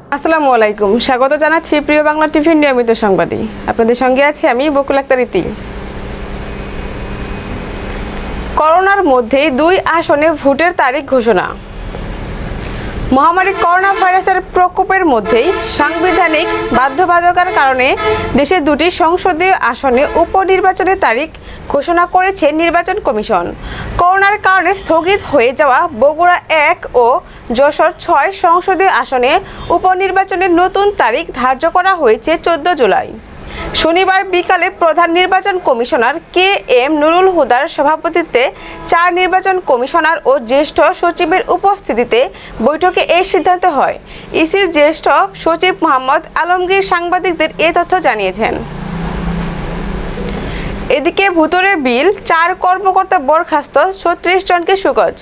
আসসালামু আলাইকুম, স্বাগত জানাচ্ছি প্রিয় বাংলা টিভির নিয়মিত সংবাদে। আপনাদের সঙ্গে আছি আমি বকুল আক্তার ইতি। করোনার মধ্যেই 2 আসনে ভোটের তারিখ ঘোষণা। মহামারী করোনা ভাইরাসের প্রকোপের মধ্যেই সাংবিধানিক বাধ্যবাধকতার কারণে দেশের 2টি সংসদীয় আসনে উপনির্বাচনের তারিখ ঘোষণা করেছে নির্বাচন কমিশন। করোনার কারণে স্থগিত হয়ে যাওয়া বগুড়া 1 ও যশোর 6 সংসদীয় আসনে উপনির্বাচনের নতুন তারিখ ধার্য করা হয়েছে 14 জুলাই। শনিবার বিকালে প্রধান নির্বাচন কমিশনার KM নুরুল হুদার সভাপতিত্বে 4 নির্বাচন কমিশনার ও জ্যেষ্ঠ সচিবের উপস্থিতিতে বৈঠকে এই সিদ্ধান্ত হয়। ইসির জ্যেষ্ঠ সচিব মোহাম্মদ আলমগীর সাংবাদিকদের এই তথ্য জানিয়েছেন। এদিকে ভুতুড়ে বিল, 4 কর্মকর্তা বরখাস্ত, 36 জনকে সুকজ।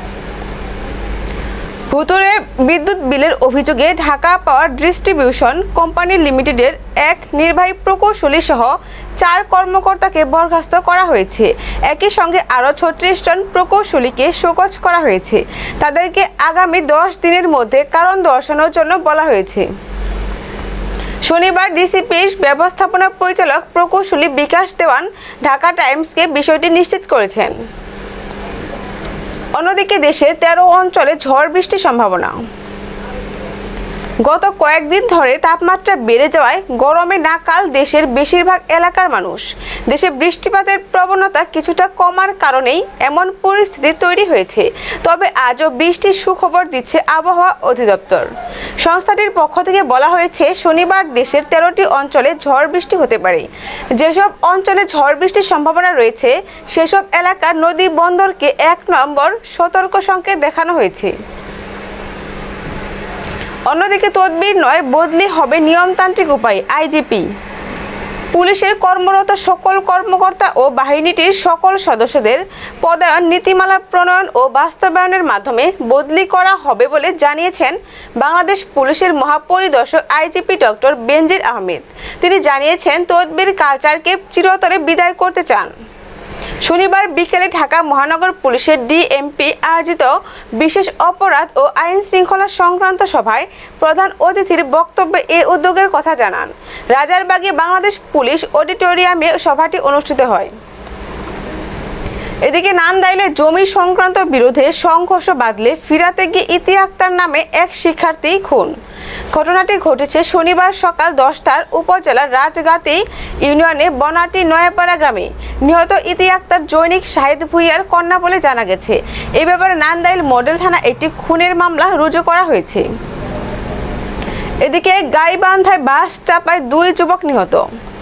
ভুতুড়ে বিদ্যুৎ বিলের অভিযোগে ঢাকা পাওয়ার ডিস্ট্রিবিউশন কোম্পানি লিমিটেডের এক নির্বাহী প্রকৌশলী সহ 4 কর্মকর্তাকে বরখাস্ত করা হয়েছে। একই সঙ্গে আরও 36 জন প্রকৌশলীকে শোকজ করা হয়েছে। তাদেরকে আগামী 10 দিনের মধ্যে কারণ দর্শানোর জন্য বলা হয়েছে। শনিবার ডিসিপির ব্যবস্থাপনা পরিচালক প্রকৌশলী বিকাশ দেওয়ান ঢাকা টাইমসকে বিষয়টি নিশ্চিত করেছেন। অন্যদিকে দেশে 13 অঞ্চলে ঝড় বৃষ্টির সম্ভাবনা। গত কয়েকদিন ধরে তাপমাত্রা বেড়ে যাওয়ায় গরমে নাকাল দেশের বেশিরভাগ এলাকার মানুষ। দেশে বৃষ্টিপাতের প্রবণতা কিছুটা কমার কারণেই এমন পরিস্থিতি তৈরি হয়েছে। তবে আজও বৃষ্টির সুখবর দিচ্ছে আবহাওয়া অধিদপ্তর। সংস্থাটির পক্ষ থেকে বলা হয়েছে, শনিবার দেশের 13টি অঞ্চলে ঝড় বৃষ্টি হতে পারে। যেসব অঞ্চলে ঝড় বৃষ্টির সম্ভাবনা রয়েছে সেসব এলাকার নদী বন্দরকে 1 নম্বর সতর্ক সংকেত দেখানো হয়েছে। অন্যদিকে তদবির নয়, বদলি হবে নিয়মতান্ত্রিক উপায়ে। আইজিপি পুলিশের কর্মরত সকল কর্মকর্তা ও বাহিনীটির সকল সদস্যদের পদায়ন নীতিমালা প্রণয়ন ও বাস্তবায়নের মাধ্যমে বদলি করা হবে বলে জানিয়েছেন বাংলাদেশ পুলিশের মহাপরিদর্শক আইজিপি ডক্টর বেনজির আহমেদ। তিনি জানিয়েছেন, তদবির কালচারকে চিরতরে বিদায় করতে চান। শনিবার বিকেলে ঢাকা মহানগর পুলিশের ডিএমপি আয়োজিত বিশেষ অপরাধ ও আইন শৃঙ্খলা সংক্রান্ত সভায় প্রধান অতিথির বক্তব্যে এই উদ্যোগের কথা জানান। রাজারবাগে বাংলাদেশ পুলিশ অডিটোরিয়ামে সভাটি অনুষ্ঠিত হয়। এদিকে নান্দাইলে জমি সংক্রান্ত বিরোধে সংঘর্ষ বাঁধলে ফিরাতে গিয়ে ইতি আক্তার নামে এক শিক্ষার্থী খুন। ঘটনাটি ঘটেছে শনিবার সকাল 10টার উপজেলার রাজগাতি ইউনিয়নে বনাটি নয়াপাড়া গ্রামে। নিহত ইতি আক্তার জৈনিক শাহিদ ভুইয়ার কন্যা বলে জানা গেছে। এই ব্যাপারে নান্দাইল মডেল থানা একটি খুনের মামলা রুজু করা হয়েছে। এদিকে গাইবান্ধায় বাস চাপায় 2 যুবক নিহত।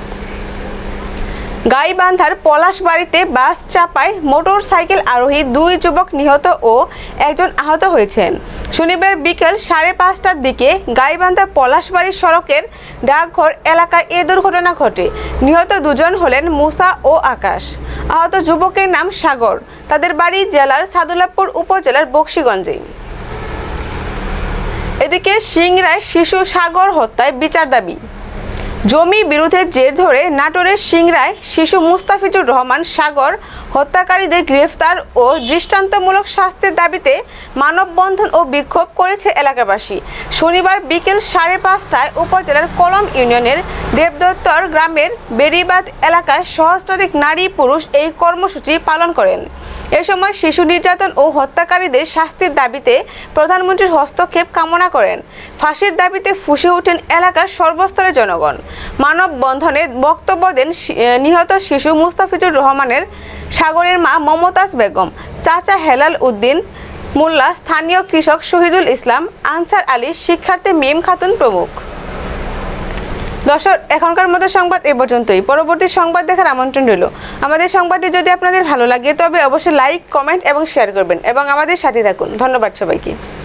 গাইবান্ধার পলাশবাড়িতে বাস চাপায় মোটর সাইকেল আরোহী 2 যুবক নিহত ও 1 জন আহত হয়েছেন। শনিবার বিকেল 5:30টার দিকে গাইবান্ধা পলাশবাড়ি সড়কের ডাকঘর এলাকায় এ দুর্ঘটনা ঘটে। নিহত 2 জন হলেন মুসা ও আকাশ। আহত যুবকের নাম সাগর। তাদের বাড়ি জেলার সাদুল্লাপুর উপজেলার বক্সিগঞ্জে। এদিকে সিংড়ায় শিশু সাগর হত্যায় বিচার দাবি। জমি বিরোধের জের ধরে নাটোরের সিংড়ায় শিশু মুস্তাফিজুর রহমান সাগর হত্যাকারীদের গ্রেফতার ও দৃষ্টান্তমূলক শাস্তির দাবিতে মানববন্ধন ও বিক্ষোভ করেছে এলাকাবাসী। শনিবার বিকেল 5:30টায় উপজেলার কলম ইউনিয়নের দেবদত্তর গ্রামের বেরিবাদ এলাকায় সহস্রাধিক নারী পুরুষ এই কর্মসূচি পালন করেন। এ সময় শিশু নির্যাতন ও হত্যাকারীদের শাস্তির দাবিতে প্রধানমন্ত্রীর হস্তক্ষেপ কামনা করেন। ফাঁসির দাবিতে ফুঁসে ওঠেন এলাকার সর্বস্তরের জনগণ। মানববন্ধনে বক্তব্য দেন নিহত শিশু মুস্তাফিজুর রহমানের সাগরের মা মমতাজ বেগম, চাচা হেলাল উদ্দিন মোল্লা, স্থানীয় কৃষক শহীদুল ইসলাম, আনসার আলী, শিক্ষার্থী মিম খাতুন প্রমুখ। দর্শক, এখনকার মতো সংবাদ এ পর্যন্তই। পরবর্তী সংবাদ দেখার আমন্ত্রণ রইল। আমাদের সংবাদটি যদি আপনাদের ভালো লাগে তবে অবশ্যই লাইক, কমেন্ট এবং শেয়ার করবেন এবং আমাদের সাথে থাকুন। ধন্যবাদ সবাইকে।